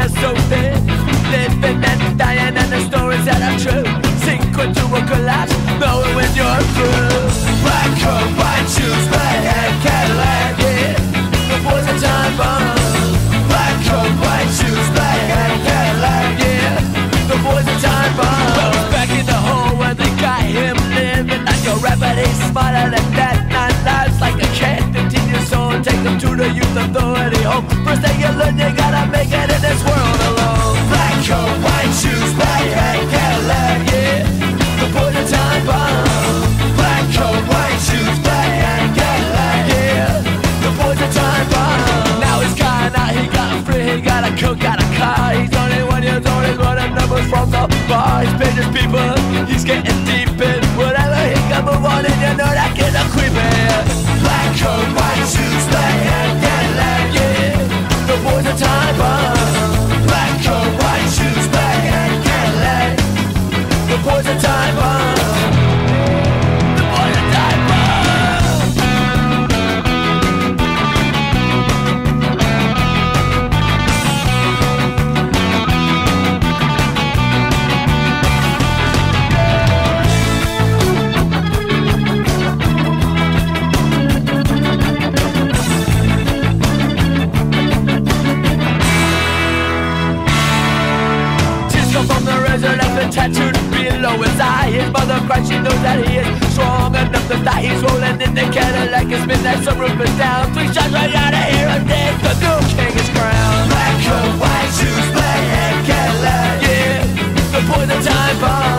are so thin, living and dying, and the stories that are true sink into a collapse, knowing when you're through. Black coat, white shoes, red hair, Cadillac, yeah, the boys are time bomb. Black coat, white shoes, red hair, Cadillac, yeah, the boys are time bomb. Well, it's back in the hole where they got him living like a rapper. He's smarter than that. 9 lives like a cat, 15 years old. Take him to the youth authority home. First thing you learn, you gotta make it in this world alone. Black coat, white shoes, black hat, Cadillac, yeah, the boys are time bomb. Black coat, white shoes, black hat, Cadillac, yeah, the boys are time bomb. Now he's gone out, he got free, he got a coat, got a car. He's only 1 year old, he's running numbers from the bar. He's paid his people, he's getting deep in whatever he can move on, and you know that kid's a creepin'. Black coat, white shoes, black hat, Cadillac, yeah, the boys are time bomb. Black coat, white shoes, black hat, Cadillac, the boys are time bomb. The boys are time bomb. From the resurrection tattooed below his eye. His mother cries, she knows that he is strong enough to die. He's rolling in the Cadillac, his midnight, some roof is down. 3 shots right out of here and dead, the new king is crowned. Black coat, white shoes, black hat, Cadillac, yeah, the boys are time bomb.